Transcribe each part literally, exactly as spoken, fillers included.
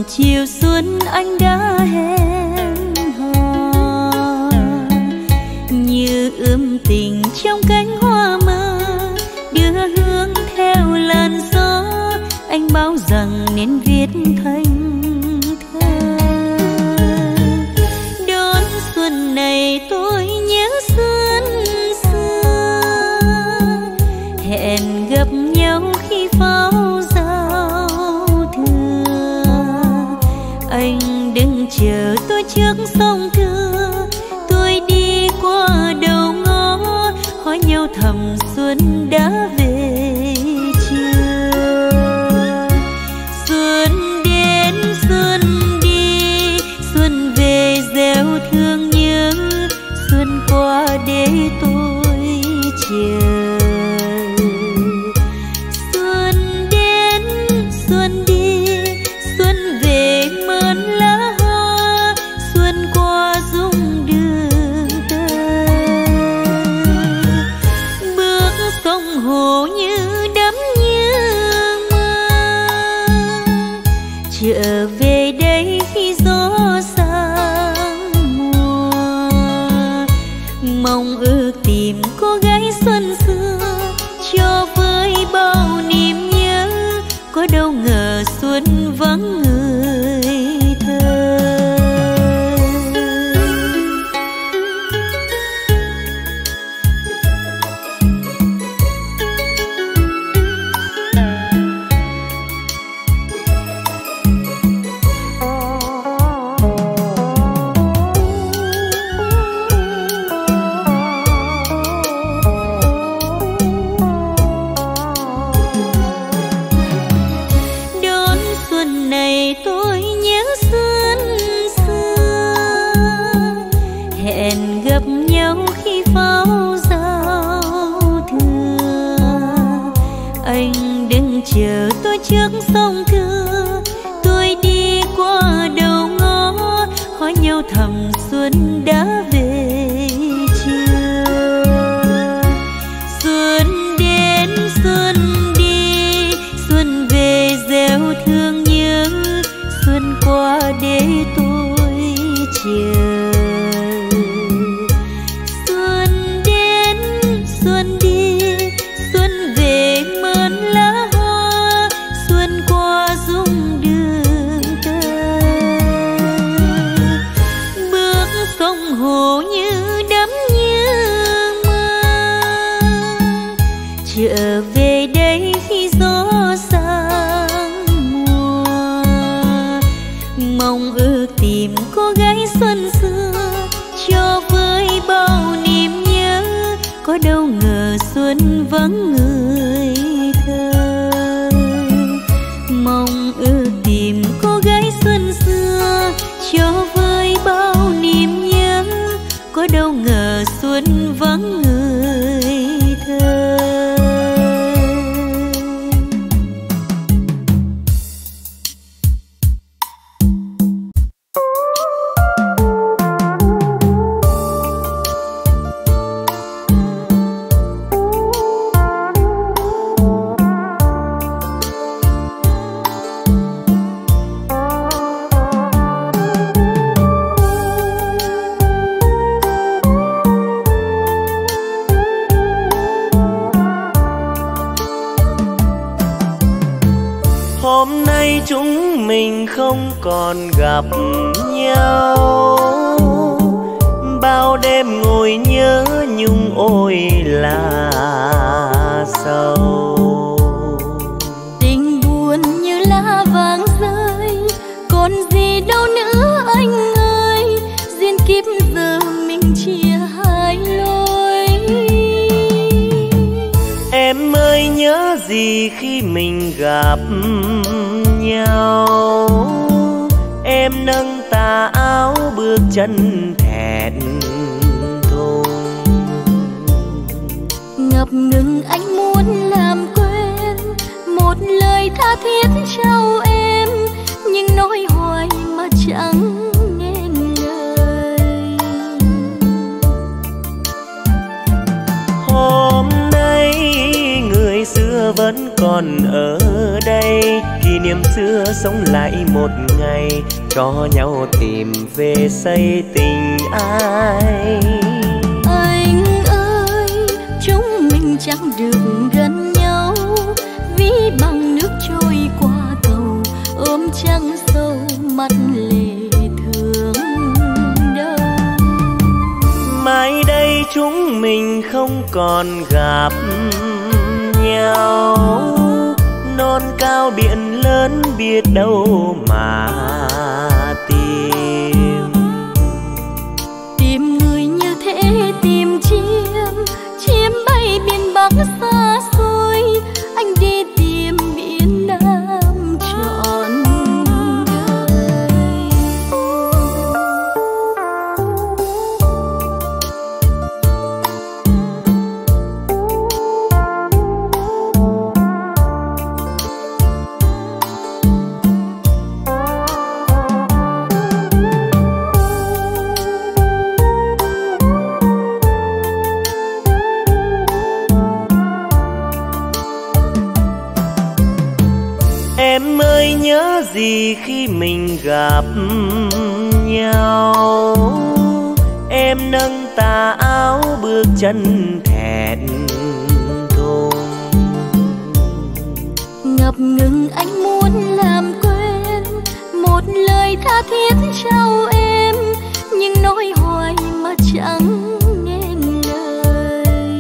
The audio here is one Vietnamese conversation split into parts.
chiều xuân anh đã hẹn hò, như ươm tình trong cánh hoa mơ, đưa hương theo làn gió. Anh báo rằng nên viết thành thơ. Đón xuân này tôi nhớ xuân xưa, hẹn gặp nhau khi pháo giao thừa. Anh đừng chờ tôi trước sông Thưa, tôi đi qua đầu ngõ, hỏi nhau thầm xuân đã về chưa. Xuân đến xuân đi, xuân về gieo thương nhớ, xuân qua để tôi chờ. Xuân đến xuân đi, xuân về mơn lá hoa, xuân qua dung đường tơ. Bước sông hồ như đắm như mơ, trở về đây khi gió sang mùa. Mong ước tìm cô gái xuân xưa, cho với bao niềm nhớ, có đâu ngờ xuân vắng người thơ. Đón xuân này tôi nhớ xuân xưa, hẹn gặp nhau khi pháo giao thừa. Anh đừng chờ tôi trước sông Thưa, tôi đi qua đầu ngõ, hỏi nhau thầm xuân đã về chưa. Xuân đến xuân đi, xuân về gieo thương nhớ, xuân qua để tôi chờ. Xuân đến xuân đi, xuân về mơn lá hoa, xuân qua dung đường tơ. Bước sông hồ như đắm như mơ, trở về đây khi gió sang mùa. Mong ước tìm cô gái xuân xưa, cho với bao niềm nhớ, có đâu ngờ xuân vắng người thơ. Mong ước tìm cô gái xuân xưa, cho với bao niềm nhớ, có đâu ngờ xuân vắng người thơ. Hôm nay chúng mình không còn gặp nhau, bao đêm ngồi nhớ nhung ôi là sầu. Tình buồn như lá vàng rơi, còn gì đâu nữa anh ơi, duyên kiếp giờ mình chia hai lối. Em ơi nhớ gì khi mình gặp nhau, em nâng tà áo bước chân thẹn thùng. Ngập ngừng anh muốn làm quên một lời tha thiết trao em, nhưng nói hoài mà chẳng nghe lời. Hôm nay người xưa vẫn còn ở đây, kỷ niệm xưa sống lại một ngày, cho nhau tìm về xây tình ai. Anh ơi, chúng mình chẳng được gần nhau, ví bằng nước trôi qua cầu, ôm trăng sâu mắt lệ thương đâu. Mai đây chúng mình không còn gặp nhau, non cao biển lớn biết đâu mà tìm. Tìm người như thế tìm chim, chim bay biển bắc xa xôi, anh đi tìm biển Nam trọn đời. Em ơi nhớ gì khi mình gặp nhau, em nâng tà áo bước chân thẹn thùng. Ngập ngừng anh muốn làm quên, một lời tha thiết trao em, nhưng nói hoài mà chẳng nên lời.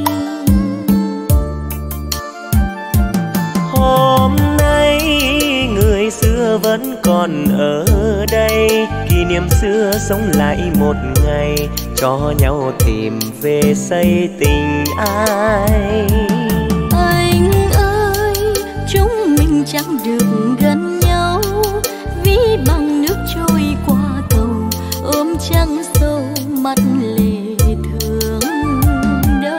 Hôm nay người xưa vẫn còn ở đây, kỷ niệm xưa sống lại một ngày, cho nhau tìm về xây tình ai. Anh ơi, chúng mình chẳng được gần nhau, ví bằng nước trôi qua cầu, ôm trăng sâu mắt lệ thương đâu.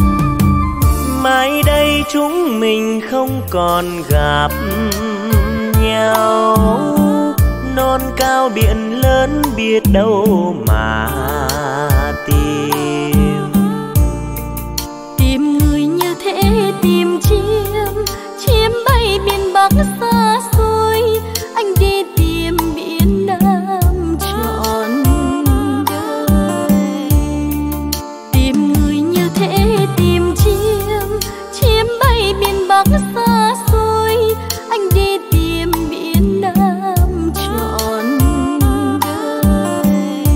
Mai đây chúng mình không còn gặp nhau, non cao biển lớn biết đâu mà tìm. Tìm người như thế tìm chim, chim bay biển bắc xa xôi, anh đi tìm biển Nam trọn đời. Tìm người như thế tìm chim, chim bay biển bắc xa xôi, anh đi tìm biển Nam trọn đời.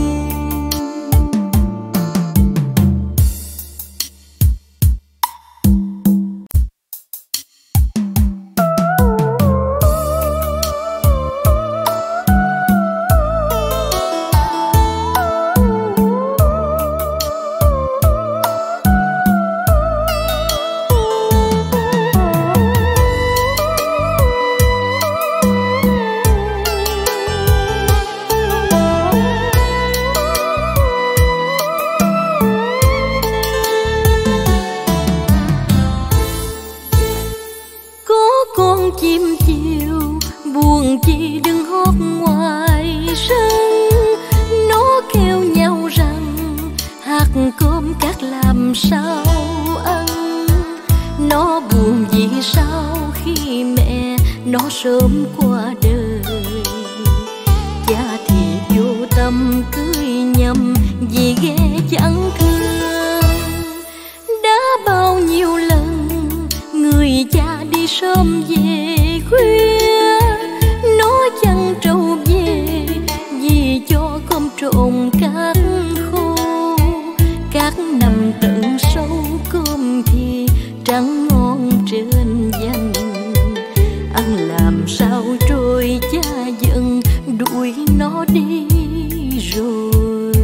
Chim chiều buồn chi đừng hót ngoài sân, nó kêu nhau rằng hạt cơm cát làm sao ăn. Nó buồn vì sao khi mẹ nó sớm qua đời, cha thì vô tâm cưới nhầm vì ghê chẳng thương. Đã bao nhiêu lần người cha đi sớm về khuya, nó chẳng trâu về vì cho cơm trộn cát khô. Cát nằm tận sâu cơm thì trắng ngon trên danh, ăn làm sao trôi cha giận đuổi nó đi rồi.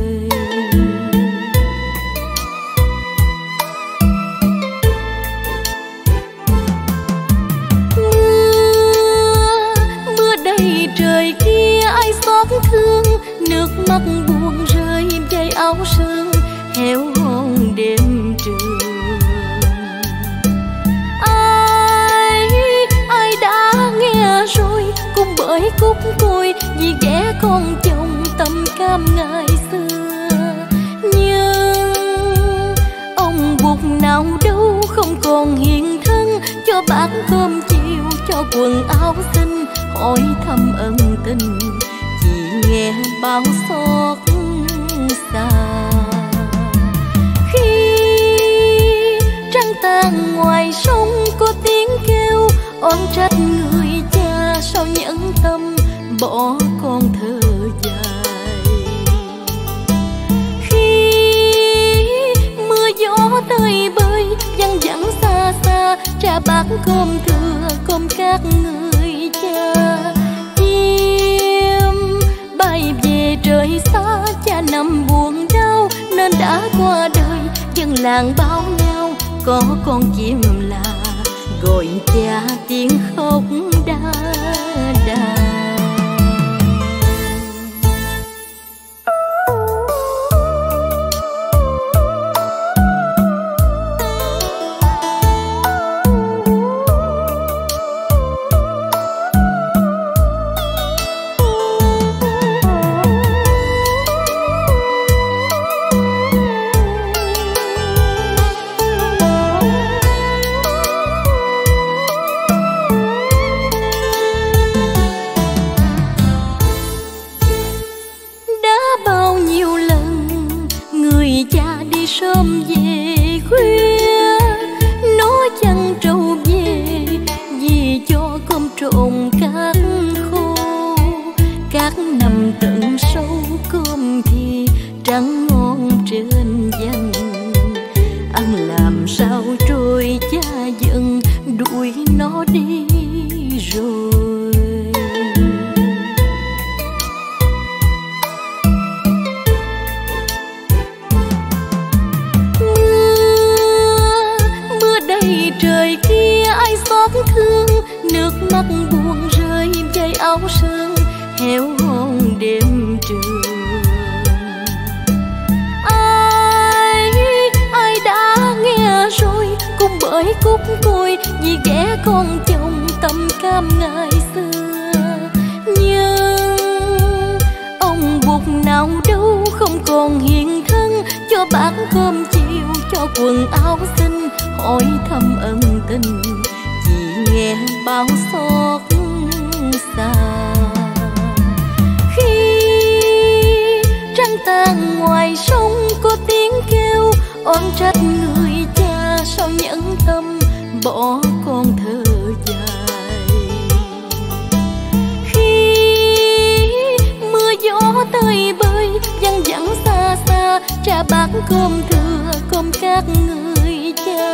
Trời kia ai xót thương, nước mắt buồn rơi dây áo sương héo hon đêm trường. Ai ai đã nghe rồi cũng bởi cúc côi vì ghẻ con chồng tâm cam ngày xưa. Nhưng ông Bụt nào đâu không còn hiện thân, cho bát cơm chiều cho quần áo xinh hỏi thăm ân tình, chỉ nghe bao xót xa. Khi trăng tàn ngoài sông có tiếng kêu, oán trách người cha sao nhẫn tâm bỏ con thơ dài. Khi mưa gió tơi bơi văng vẳng xa xa, trà bát cơm thừa cơm các người cha. Chim bay về trời xa, cha nằm buồn đau nên đã qua đời. Dân làng bao nhau có con chim là gọi cha tiếng khóc đa đà. Sớm về khuya nói chẳng trâu về, vì cho cơm trộn các khô. Các nằm tận sâu cơm thì trắng ngon trên danh, ăn làm sao trôi cha giận đuổi nó đi rồi. Trời kia ai xót thương, nước mắt buồn rơi dây áo sương héo hon đêm trường. Ai ai đã nghe rồi cũng bởi cúc côi, vì ghẻ con chồng tâm cam ngày xưa. Nhưng ông bụt nào đâu không còn hiện thân, cho bát cơm chiều cho quần áo xinh, hỏi thăm ân tình, chỉ nghe bao xót xa. Khi trăng tàn ngoài sông có tiếng kêu, oán trách người cha sao nhẫn tâm bỏ con thơ dài. Khi mưa gió tơi bơi văng vẳng xa xa, trà bát cơm thừa cơm các người cha.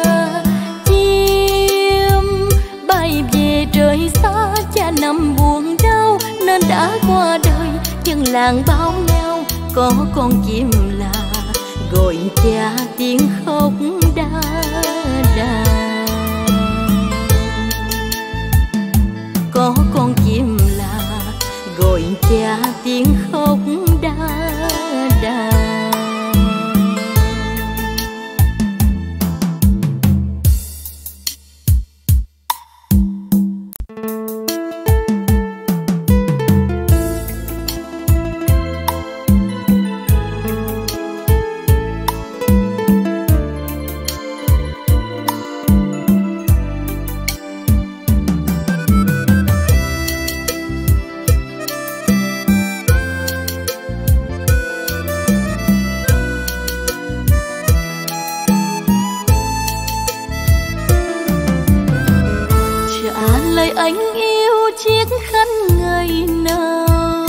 Chim bay về trời xa, cha nằm buồn đau nên đã qua đời. Dân làng bao nhau có con chim là gọi cha tiếng khóc đa đà. Có con chim là gọi cha tiếng khóc đa đà. Anh yêu chiếc khăn ngày nào,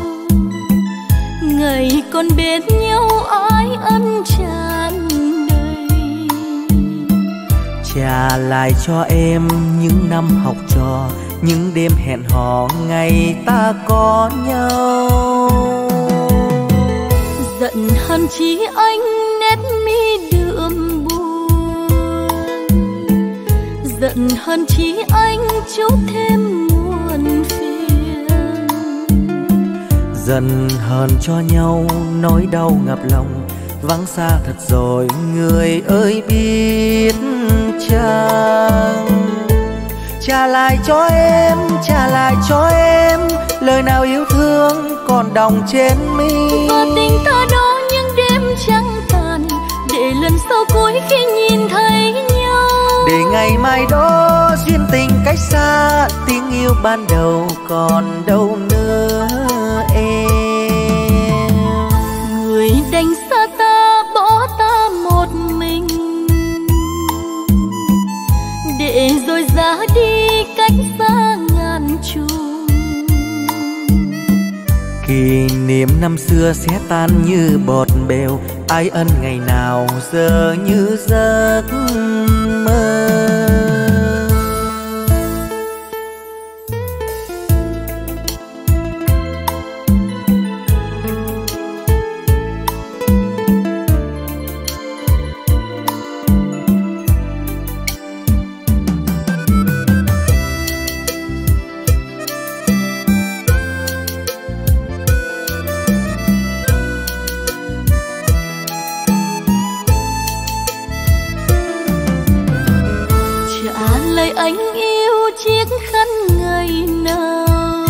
ngày còn bên nhau ái ân tràn đầy. Trả lại cho em những năm học trò, những đêm hẹn hò ngày ta có nhau. Giận hờn chi anh nét mi đượm buồn, giận hờn chi anh chút thêm muộn phiền. Dần hờn cho nhau nỗi đau ngập lòng, vắng xa thật rồi người ơi biết chăng. Trả lại cho em, trả lại cho em lời nào yêu thương còn đọng trên mi. Và tình ta đó những đêm trắng tàn, để lần sau cuối khi nhìn thấy nhau, để ngày mai đó duyên tình cách xa, tiếng yêu ban đầu còn đâu nữa em. Người đành xa ta bỏ ta một mình, để rồi ra đi cách xa ngàn trùng. Kỷ niệm năm xưa sẽ tan như bọt bèo, ái ân ngày nào giờ như giấc mơ. Anh yêu chiếc khăn ngày nào,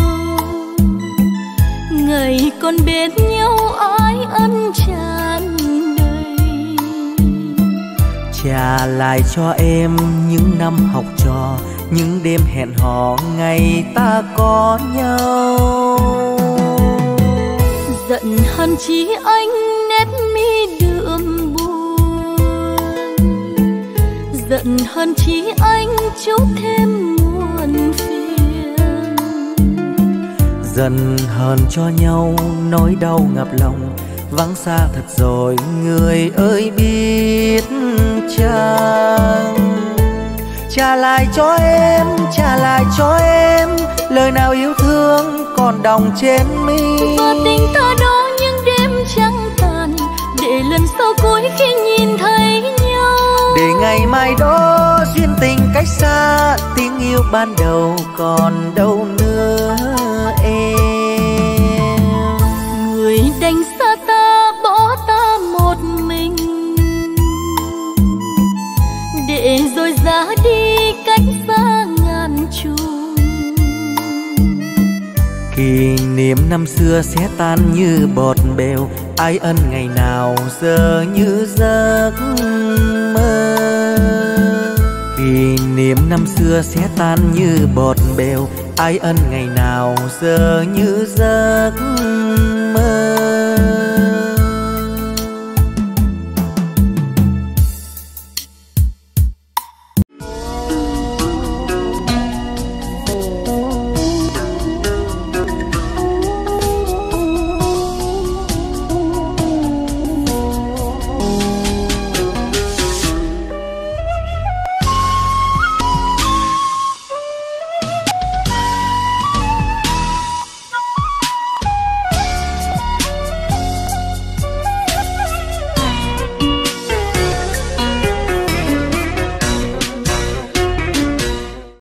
ngày còn bên nhau ái ân tràn đầy. Trả lại cho em những năm học trò, những đêm hẹn hò ngày ta có nhau. Giận hờn chi anh nét mi đượm buồn, giận hờn chi anh chút thêm muộn phiền. Giận hờn cho nhau nỗi đau ngập lòng, vắng xa thật rồi người ơi biết chăng. Trả lại cho em, trả lại cho em lời nào yêu thương còn đọng trên mi. Và tình ta đó những đêm trắng tàn, để lần sau cuối khi nhìn thấy nhau. Để ngày mai đó duyên tình cách xa, tiếng yêu ban đầu còn đâu nữa em. Người đành xa ta bỏ ta một mình, để rồi ra đi cách xa ngàn trùng. Kỷ niệm năm xưa sẽ tan như bọt bèo, ái ân ngày nào giờ như giấc mơ. Kỷ niệm năm xưa sẽ tan như bọt bèo, ái ân ngày nào giờ như giấc mơ.